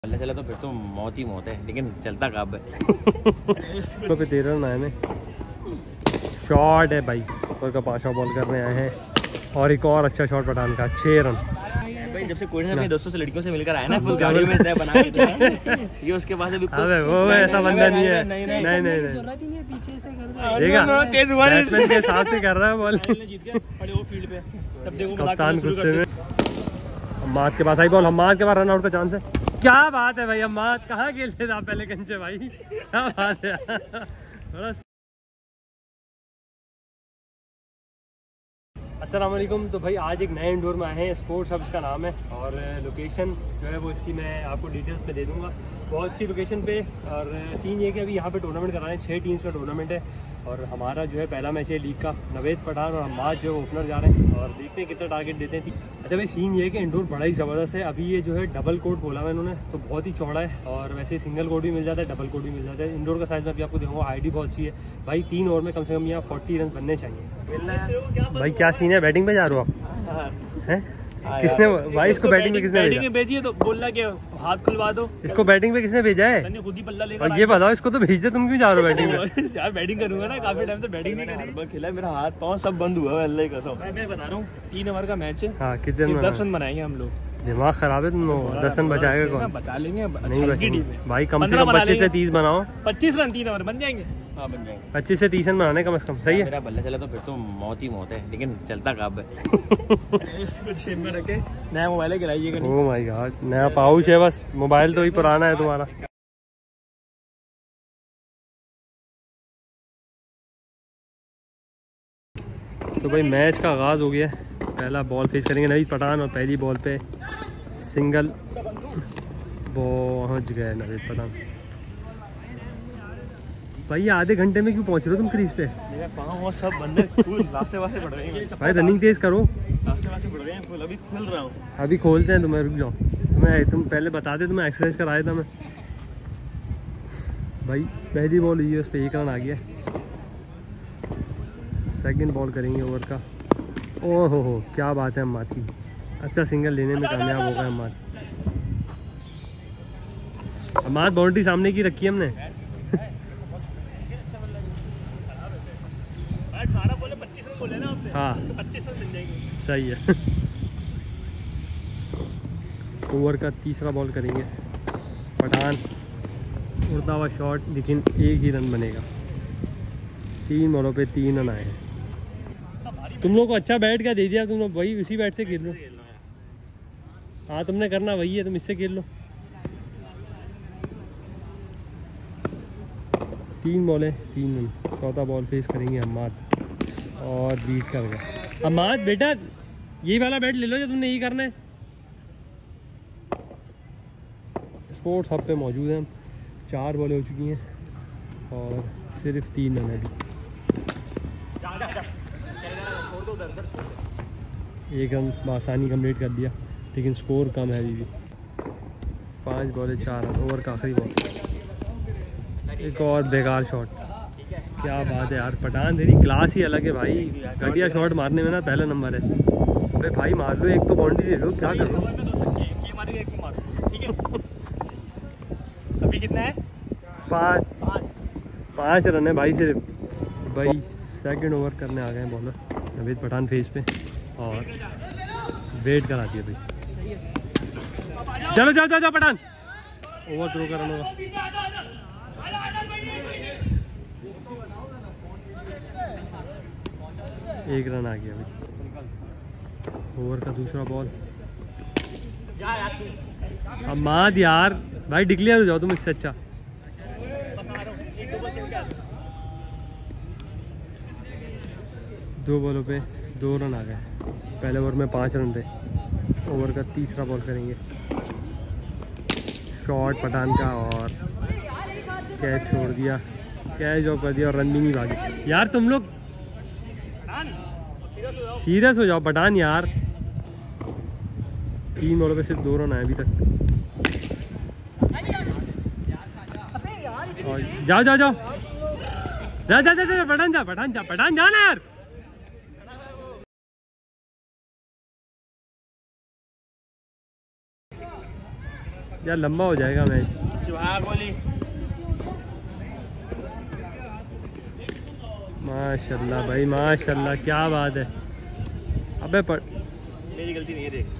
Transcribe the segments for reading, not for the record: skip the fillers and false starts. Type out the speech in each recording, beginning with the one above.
पल्ले चला तो फिर तो मौत ही मौत है, लेकिन चलता कब है। पे 13 रन आए हैं, शॉट है भाई और का 5वां बॉल करने आए हैं और एक और अच्छा शॉट पठान का 6 रन। भाई जब से कोई अपने दोस्तों से लड़कियों से मिलकर आया ना, फुल गाड़ी में तय बना के ये उसके पास अभी वो ऐसा बंदा नहीं है। नहीं पीछे से बैट्समैन के हिसाब से कर रहा है बॉल। कप्तान गुस्से में। हम्माद के पास आई बॉल, हम्माद के पास रन आउट का चांस है। क्या बात है भाई, हम्माद कहाँ खेलते थे आप पहले कंचे भाई, क्या बात है। बड़ा अस्सलाम वालेकुम। तो भाई आज एक नए इंडोर में आए हैं, स्पोर्ट्स हब इसका नाम है और लोकेशन जो है वो इसकी मैं आपको डिटेल्स में दे दूंगा। बहुत अच्छी लोकेशन पे और सीन ये कि अभी यहाँ पे टूर्नामेंट करा रहे हैं, 6 टीम्स का टूर्नामेंट है और हमारा जो है पहला मैच है लीग का। नवेद पठान और हम्माद जो है ओपनर जा रहे हैं और देखते हैं कितना टारगेट देते हैं। अच्छा भाई सीन ये है कि इंडोर बड़ा ही ज़बरदस्त है। अभी ये जो है डबल कोर्ट बोला है इन्होंने, तो बहुत ही चौड़ा है और वैसे सिंगल कोर्ट भी मिल जाता है, डबल कोर्ट भी मिल जाता है। इंडोर का साइज़ में अभी आपको देखूँगा, हाइट भी बहुत अच्छी है भाई। 3 ओवर में कम से कम यहाँ 40 रन बनने चाहिए। भाई क्या सीन है, बैटिंग पे जा रहे हो आप? हैं किसने भाई इसको बैटिंग पे किसने भेजी है? तो बोलना कि हाथ खुलवा दो। इसको बैटिंग पे किसने भेजा है? खुद ही पल्ला लेकर। और ये बताओ इसको तो भेज दे, तुम क्यों जा रहे हो बैटिंग पे? यार बैटिंग करूंगा ना, काफी टाइम से बैटिंग नहीं करी। खिला मेरा हाथ पाँव सब बंद हुआ है, अल्लाह की कसम। मैं बता रहा हूँ 3 ओवर का मैच है। हाँ कितने 10 रन बनाएंगे हम लोग। दिमाग खराब है तुम लोग, 10 रन बचाएगा कौन? बचा लेंगे नहीं बचेंगे भाई, कम से कम 25 से 30 बनाओ। 25 रन 3 ओवर बन जाएंगे। हाँ बन जाएंगे। 25 से 30 रन बनाने कम से कम, सही है। मेरा बल्ला चला तो फिर तो मौत ही मौत है, लेकिन चलता कब है। इसको जेब में रखे, नया मोबाइल गिराइएगा नहीं। ओह माय गॉड, नया पाउच है बस, मोबाइल तो ही पुराना है तुम्हारा। तो भाई मैच का आगाज़ हो गया है। पहला बॉल फेस करेंगे नवीद पठान और पहली बॉल पे सिंगल पहुंच गए नवीद पठान। भाई आधे घंटे में क्यों पहुंच रहे हो तुम क्रीज पे? मेरा पाँव सब बंदे फुल रास्ते वास्ते बढ़ रहे हैं भाई, रनिंग तेज करो। रास्ते वास्ते बढ़ रहे हैं फुल, अभी खुल रहा हूँ। अभी खोलते हैं तुम्हें, रुक जाओ। तुम पहले बता दे, तुम्हें एक्सरसाइज कराया था मैं। भाई पहली बॉल हुई है, उस पर 1 रन आ गया। सेकंड बॉल करेंगे ओवर का। ओह हो क्या बात है हम्माद की, अच्छा सिंगल लेने में कामयाब हो गए हम्माद। हम्माद बाउंड्री सामने की रखी है हमने। 18 बोले 25 रन बोले ना आपने। हाँ 25 रन मिल जाएंगे, सही है। ओवर का तीसरा बॉल करेंगे पठान, उड़ता हुआ शॉट, लेकिन 1 ही रन बनेगा। 3 बॉलों पे 3 रन आए हैं। तुम लोग को अच्छा बैट क्या दे दिया तुम लोग, वही उसी बैट से खेल लो। हाँ तुमने करना वही है, तुम इससे खेल लो। 3 बॉल है 3 रन। चौथा बॉल फेस करेंगे हम्माद और बीट कर गए। हम्माद बेटा यही वाला बैट ले लो जो तुमने यही करना है। स्पोर्ट्स हब पे मौजूद हैं हम। 4 बॉलें हो चुकी हैं और सिर्फ 3 रन है अभी। 1 रन आसानी कंप्लीट कर दिया, लेकिन स्कोर कम है अभी भी। 5 बॉलें 4 रन। ओवर का आखिरी बॉल, एक और बेकार शॉट। क्या बात है यार, पठान तेरी क्लास ही अलग है भाई। घटिया शॉट मारने में ना पहला नंबर है। अरे भाई मार लो, एक तो बाउंड्री ले लो, क्या करो। ये मारेगा, एक को मारो, ठीक है। अभी कितना है? 5 रन है भाई सिर्फ। भाई सेकंड ओवर करने आ गए हैं बॉलर नवेद पठान फेस पे और वेट कराती है भाई। चलो जाओ जाओ जाओ पठान, ओवर थ्रो का रन होगा। एक रन आ गया भाई। ओवर का दूसरा बॉल। हम्माद यार भाई डिक्लेयर हो जाओ तुम इससे अच्छा। दो बॉलों पे 2 रन आ गए। पहले ओवर में 5 रन थे। ओवर का तीसरा बॉल करेंगे, शॉट पठान का और कैच छोड़ दिया, कैच ऑफ कर दिया और रन भी नहीं भागे। यार तुम लोग सीरियस हो जाओ पठान यार। 3 बॉलों पे सिर्फ 2 रन आए अभी तक। और जाओ जाओ जाओ जा जा जा पठान जा, पठान जा, पठान जाना यार। यार लंबा हो जाएगा मैच। सुहाग बोली माशाल्लाह भाई माशाल्लाह, क्या बात है। अबे पर मेरी गलती नहीं है, देख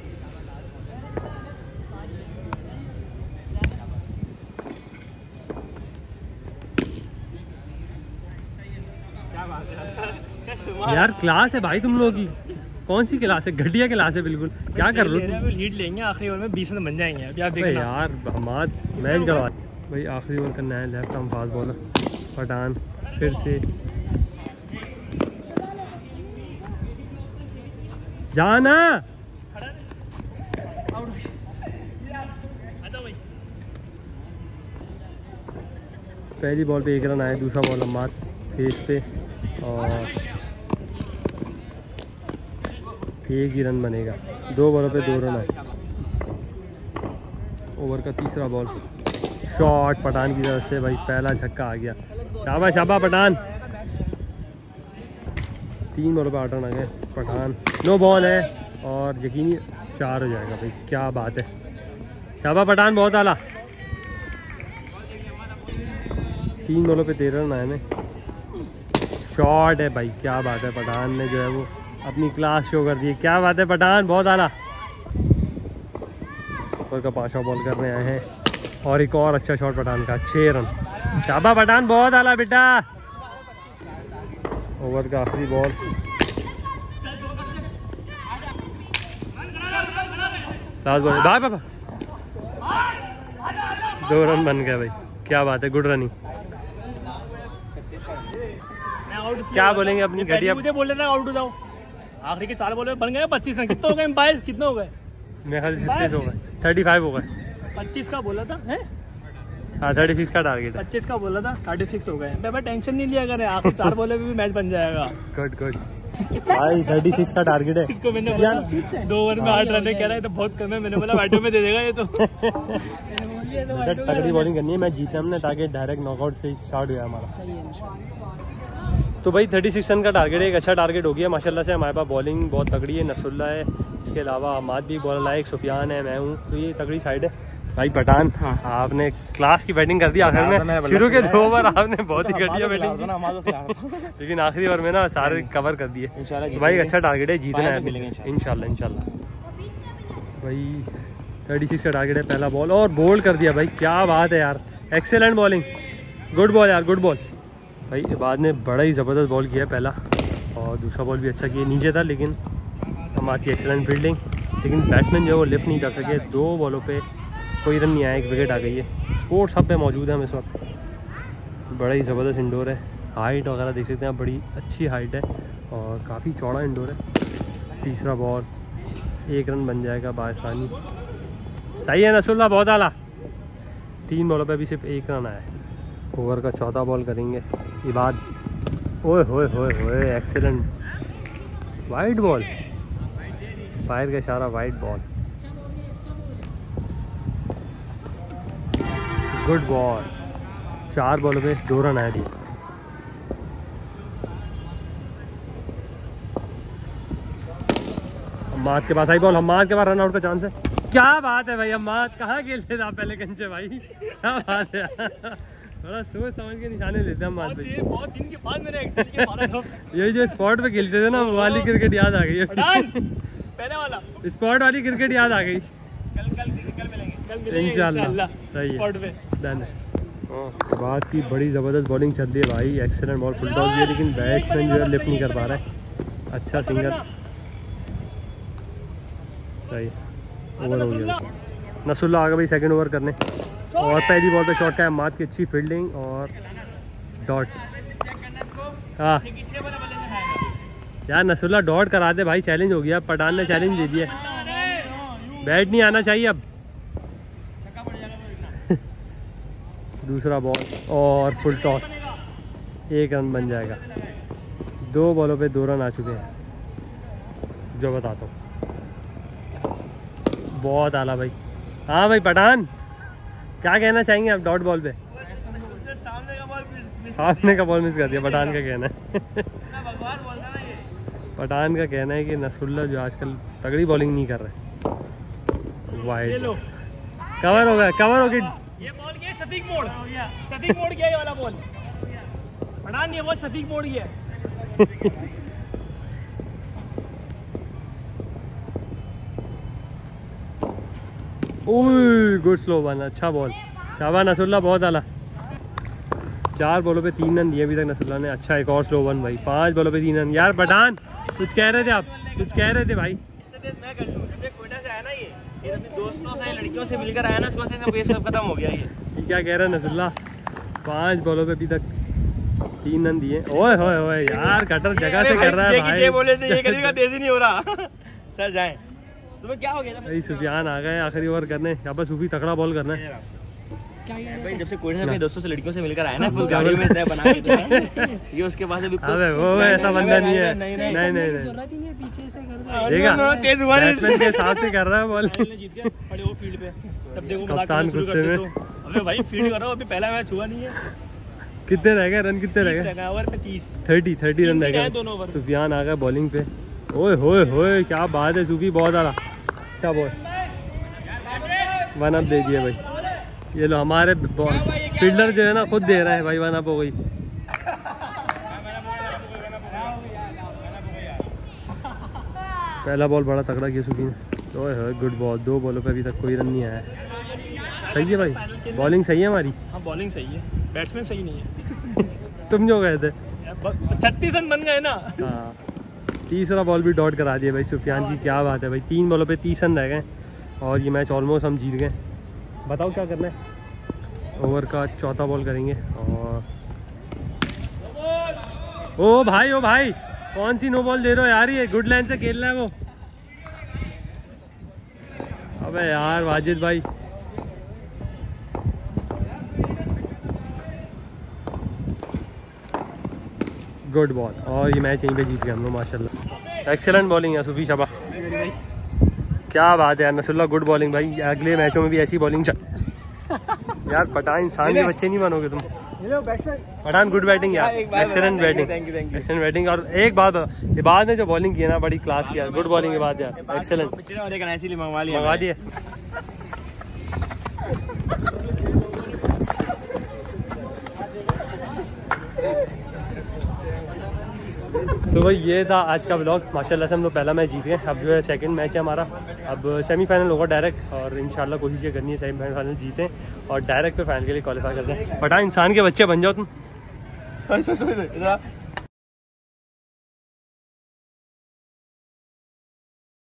क्या बात है यार, क्लास है भाई तुम लोगों की। कौन सी क्लास है? घटिया क्लास है बिल्कुल। क्या कर रहे हो? लीड लेंगे आखिरी ओवर में, 20 रन बन जाएंगे। अभी आप भाई देखना यार हमाद मैच गड़वा भाई। आखिरी ओवर करना है, left arm fast bowler Pathan फिर से जाना। पहली बॉल पे 1 रन आया, दूसरा बॉल हमाद फेस पे और 1 ही रन बनेगा। 2 बॉलों पे 2 रन आए। ओवर का तीसरा बॉल, शॉट पठान की तरफ से भाई, पहला छक्का आ गया। शाबाश शाबाश पठान। 3 बॉलों पे 8 रन आ गए। पठान नो बॉल है और यकीनी 4 हो जाएगा भाई, क्या बात है। शाबाश पठान, बहुत आला। 3 बॉलों पे 13 रन आए में। शॉट है भाई, क्या बात है। पठान ने जो है वो अपनी क्लास शो कर दी है, क्या बात है पठान, बहुत आला। ऊपर का 5वां बॉल करने आए हैं और एक और अच्छा शॉट पठान का, 6 रन। शाबाश पठान, बहुत आला बेटा। ओवर का आखिरी बॉल, लास्ट बॉल, बाय पापा। 2 रन बन गए भाई, क्या बात है, गुड रनिंग। क्या बोलेंगे अपनी घटिया? मुझे बोल रहे थे आउट हो जाओ। आखिरी के 4 बॉल में बन गए 25 रन। कितने हो गए एम्पायर? कितने हो गए? मेरे ख्याल से 36 हो गए, 35 हो गए। 25 का बोला था है? हाँ 36 का टारगेट है। 25 का बोला था, 36 हो गए। मैं टेंशन नहीं लिया करें, आखिरी 4 बॉल में भी मैच बन जाएगा। गुड गुड भाई, 36 का टारगेट है। इसको मैंने बोला 2 ओवर में 8 रन कह रहा है तो बहुत कम है। मैंने बोला बैटो में दे देगा ये तो। तगड़ी बॉलिंग करनी है, मैच जीतना हमने, ताकि डायरेक्ट नॉकआउट से स्टार्ट हुआ हमारा। तो भाई 36 रन का टारगेट है, एक अच्छा टारगेट हो गया माशाल्लाह से। हमारे पास बॉलिंग बहुत तगड़ी है, नसरुल्ला है, इसके अलावा हमाद भी बॉलर लाए, एक सुफियान है, मैं हूँ, तो ये तगड़ी साइड है भाई। पठान आपने क्लास की बैटिंग कर दी आखिर में। शुरू के 2 ओवर आपने बहुत ही घटिया बैटिंग की, लेकिन आखिरी ओवर में ना सारे कवर कर दिए। तो भाई अच्छा टारगेट है, जीतना है इंशाल्लाह इंशाल्लाह। भाई 36 का टारगेट है, पहला बॉल और बोल्ड कर दिया भाई, क्या बात है यार, एक्सेलेंट बॉलिंग, गुड बॉल यार, गुड बॉल भाई। बाद ने बड़ा ही ज़बरदस्त बॉल किया पहला, और दूसरा बॉल भी अच्छा किया, नीचे था लेकिन हमारी एक्सेलेंट फील्डिंग, लेकिन बैट्समैन जो है वो लिफ्ट नहीं कर सके। 2 बॉलों पे कोई रन नहीं आया, 1 विकेट आ गई है। स्पोर्ट्स हब पे मौजूद है हम इस वक्त, बड़ा ही ज़बरदस्त इंडोर है। हाइट वगैरह देख सकते हैं, बड़ी अच्छी हाइट है और काफ़ी चौड़ा इंडोर है। तीसरा बॉल, 1 रन बन जाएगा बासानी। सही है नसरुल्ला, बहुत आला। 3 बॉलों पे अभी सिर्फ 1 रन आया है। ओवर का 4था बॉल करेंगे इबाद। ओए होए होए होए, एक्सीलेंट वाइड बॉल, फायर का इशारा, वाइड बॉल, गुड बॉल। 4 बॉलों पे 2 रन आए थे। हम्माद के पास आई बॉल, हम्माद के पास रन आउट का चांस है। क्या बात है भाई, हम्माद कहाँ खेलते थे आप पहले कंचे भाई, क्या बात है। थोड़ा सोच समझ के निशाने लेते हैं हम्माद भाई। बहुत दिन के बाद मैंने एक्चुअली के मारा था। यही जो स्पॉट पे खेलते थे ना, वो वाली क्रिकेट याद आ गई। पहले वाला स्पॉट वाली क्रिकेट याद आ गई। कल मिलेंगे इंशाल्लाह सही स्पॉट पे। डन है। बात की बड़ी ज़बरदस्त बॉलिंग चल रही है भाई, एक्सेलेंट बॉल, फुल टॉस भी है, लेकिन बैट्समैन जो है लिफ्ट नहीं कर पा रहा है। अच्छा सिंगल, सही ओवर हो गया। नसरुल्ला आ गया भाई सेकंड ओवर करने, और पहली बॉल पे शॉट का हम्माद की अच्छी फील्डिंग और डॉट। हाँ यार नसरुल्ला डॉट करा दे भाई, चैलेंज हो गया, पठान ने चैलेंज दे दिया। बैट नहीं आना चाहिए अब। दूसरा बॉल और फुल टॉस, 1 रन बन जाएगा। 2 बॉलों पे 2 रन आ चुके हैं, जो बताता हूँ। बहुत आला भाई। हाँ भाई पठान, क्या कहना चाहेंगे आप डॉट बॉल पे? सामने का बॉल मिस कर दिया, पठान का कहना है। पठान का कहना है कि नसरुल्ला जो आजकल तगड़ी बॉलिंग नहीं कर रहे। वाइड कवर हो गया, कवर हो गया। ये बॉल गया शफीक मोड़, शफीक मोड़ गया ये वाला बॉल। पठान ये बॉल शफीक मोड़ गया। ओह गुड स्लो वन, अच्छा बॉल, शाबाश नसरुल्लाह, बहुत आला। 4 बॉलों पे 3 रन दिए अभी तक नसरुल्लाह ने। अच्छा एक और स्लो वन भाई, 5 बॉलों पे 3 रन। यार पठान कुछ कह रहे थे आप, कुछ कह रहे थे भाई। मैं कर लूं, जब कोयटा से आया ना ये दोस्तों से लड़कियों से मिलकर आया ना, उसको से सब खत्म हो गया ये। क्या कह रहा है नसरुल्लाह, 5 बॉलों पे अभी तक 3 रन दिए। ओए होए होए यार, कटर जगह से कर रहा है भाई। ये बोले थे ये करेगा, तेजी नहीं हो रहा। सर जाएं, तुम्हें क्या हो गया? भाई सुफियान आ गए आखिरी ओवर करने, यहाँ पर सूफी तगड़ा बॉल करना है। भाई जब से कोयटा से अपने दोस्तों से लड़कियों से मिलकर आया ना, फुल गाड़ी में तय बना के दिया। ये उसके पास अभी अबे वो ऐसा बंदा नहीं है, नहीं पीछे से कर देखा तेज हुआ नहीं बैट्समैन के हिसाब से कर रहा है बॉल। जीत गए, खड़े हो फील्ड पे, तब देखो कप्तान गुस्से में। अबे भाई फील्ड कर रहा हूं, अभी पहला मैच हुआ नहीं है। कितने रह गए रन, कितने रह गए? ओवर पे 30 रन रह गए दोनों गए। ओवर। सुफियान आ गया बॉलिंग पे। ओए होए होए क्या बात है, सूफी बहुत आ रहा। अच्छा बॉल, 1 अप दे दिया भाई। ये लो हमारे फील्डर जो है ना खुद दे रहे हैं भाई, 1 अप हो गई। पहला बॉल बड़ा तगड़ा किया सूफी ने। ओए होए गुड बॉल, 2 बॉलों पे अभी तक कोई रन नहीं आया है। सही है भाई, बॉलिंग सही है हमारी। हाँ बॉलिंग सही है, बैट्समैन सही नहीं है। तुम जो गए थे 36 रन बन गए ना। हाँ, तीसरा बॉल भी डॉट करा दिया भाई सुफियान की, क्या बात है भाई। 3 बॉलों पे 30 रन रह गए और ये मैच ऑलमोस्ट हम जीत गए। बताओ क्या करना है? ओवर का चौथा बॉल करेंगे और ओ भाई कौन सी नो बॉल दे रहे हो यार, ये गुड लाइन से खेल रहा है वो। अबे यार वाजिद भाई, गुड बॉल और ये मैच यहीं पे जीत गए हम लोग माशाल्लाह। एक्सेलेंट बॉलिंग है सूफी शाबा, क्या बात है यार नसरुल्लाह, गुड बॉलिंग भाई। अगले मैचों में भी ऐसी बॉलिंग चल। यार पठान इंसान के बच्चे नहीं बनोगे तुम। पठान गुड बैटिंग यार, एक्सेलेंट बैटिंग, एक्सेलेंट बैटिंग। और एक बात, ये बाद में जो बॉलिंग की है ना बड़ी क्लास की, गुड बॉलिंग के बाद यार एक्सेलेंट मंगवा दिए। तो भाई ये था आज का ब्लॉग। माशाल्लाह से हम लोग पहला मैच जीत गए। अब जो है सेकंड मैच है हमारा, अब सेमीफाइनल होगा डायरेक्ट, और इंशाल्लाह कोशिश ये करनी है सेमीफाइनल जीतें और डायरेक्ट पे फाइनल के लिए क्वालिफाई करते हैं। बटा इंसान के बच्चे बन जाओ तुम।